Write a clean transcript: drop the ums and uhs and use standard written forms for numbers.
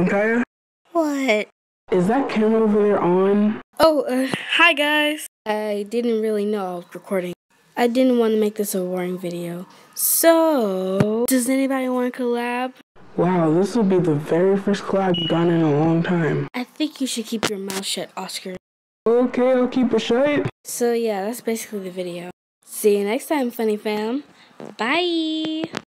Kaya? What? Is that camera over there on? Oh, hi guys. I didn't really know I was recording. I didn't want to make this a boring video. So, does anybody want to collab? Wow, this will be the very first collab you've done in a long time. I think you should keep your mouth shut, Oscar. Okay, I'll keep it shut. So yeah, that's basically the video. See you next time, Funny Fam. Bye!